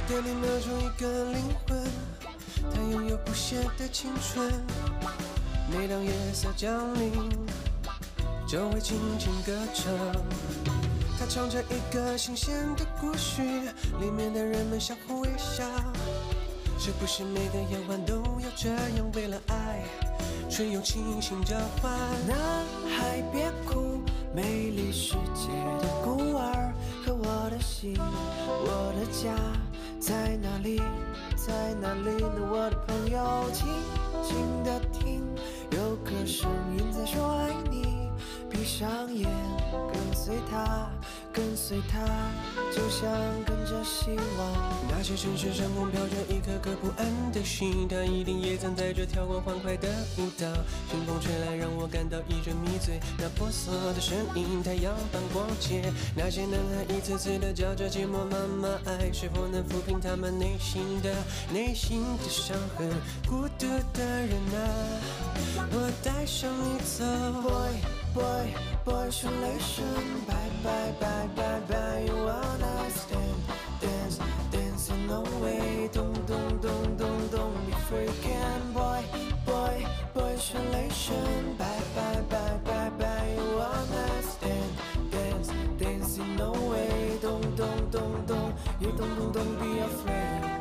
给你描述一个灵魂，它拥有不懈的青春。每当夜色降临，就会轻轻歌唱。它唱着一个新鲜的故事，里面的人们相互微笑。是不是每个夜晚都要这样为了爱，却又倾心交换？ 男孩别哭，美丽世界的孤儿和我的心，我的家在哪里？在哪里呢？我的朋友，静静地听，有个声音在说爱你。闭上眼，跟随它，跟随它，就像跟着希望。 那些城市上空飘着一颗颗不安的心，它一定也曾在这跳过欢快的舞蹈。清风吹来，让我感到一阵迷醉。那婆娑的身影，太阳般光洁。那些男孩一次次地叫着寂寞妈妈爱，是否能抚平他们内心的伤痕？孤独的人啊，我带上你走。 Boy, boy, 说雷声，拜拜拜拜拜 ，You wanna dance, dancing away， 咚咚咚咚咚 ，Be freaking boy, 说雷声，拜拜拜拜拜 ，You wanna dancing away， 咚咚咚咚 ，You 咚咚咚 ，Be afraid。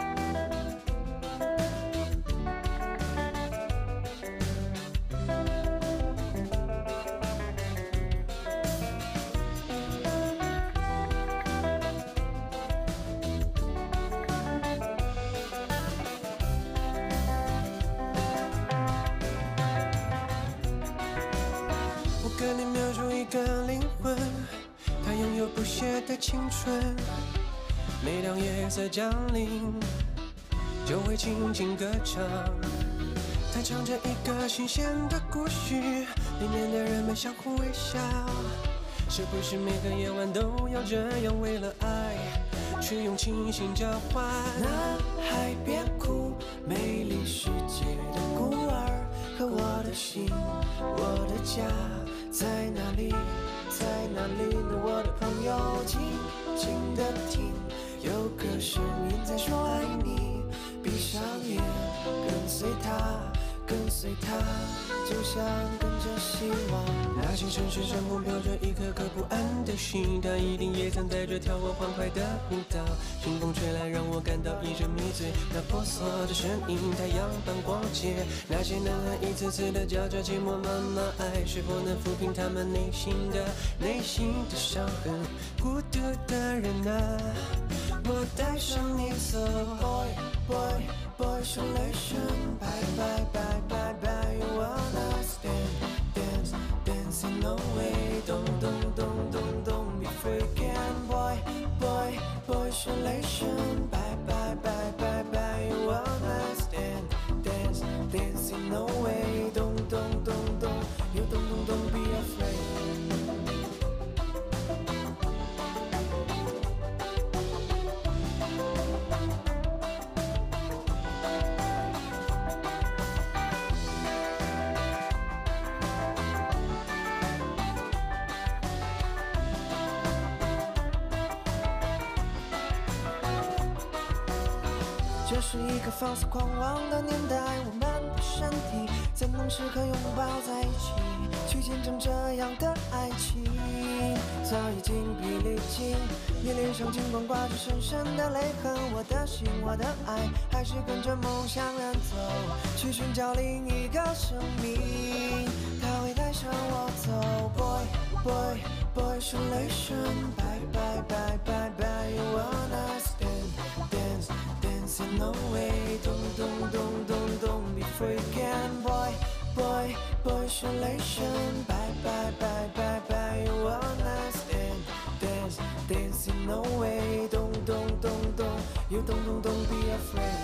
跟你描述一个灵魂，它拥有不懈的青春。每当夜色降临，就会轻轻歌唱。它唱着一个新鲜的故事，里面的人们相互微笑。是不是每个夜晚都要这样为了爱，去用倾心交换？ 男孩别哭，美丽世界的孤儿和我的心，我的家在哪里？在哪里呢？我的朋友，静静地听，有个声音在说爱你。闭上眼，跟随它，跟随它，就像跟着希望。 那些城市上空飘着一颗颗不安的心，它一定也曾在这跳过欢快的舞蹈。清风吹来，让我感到一阵迷醉。那婆娑的身影，太阳般光洁。那些男孩一次次地叫着寂寞妈妈爱，是否能抚平他们内心的伤痕？孤独的人啊，我带上你走。 Boy, 说雷声，拜拜拜拜拜 ，You wanna dancing away， 咚咚咚咚咚 ，Be freaking boy， 说雷声，拜拜拜拜拜 ，You wanna dancing away， 咚咚咚咚 ，You 咚咚咚 ，Be afraid。这是一个放肆狂妄的年代，我们的身体怎能时刻拥抱在一起，去见证这样的爱情？早已精疲力尽，你脸上尽管挂着深深的泪痕，我的心，我的爱，还是跟着梦想远走，去寻找另一个生命，它会带上我走。Boy， 说雷声，拜拜拜拜拜 ，You wanna dancing away， 咚咚咚咚咚 ，Be freaking boy， 说雷声，拜拜拜拜拜 ，You wanna dancing away， 咚咚咚咚 ，You 咚咚咚 ，Be afraid。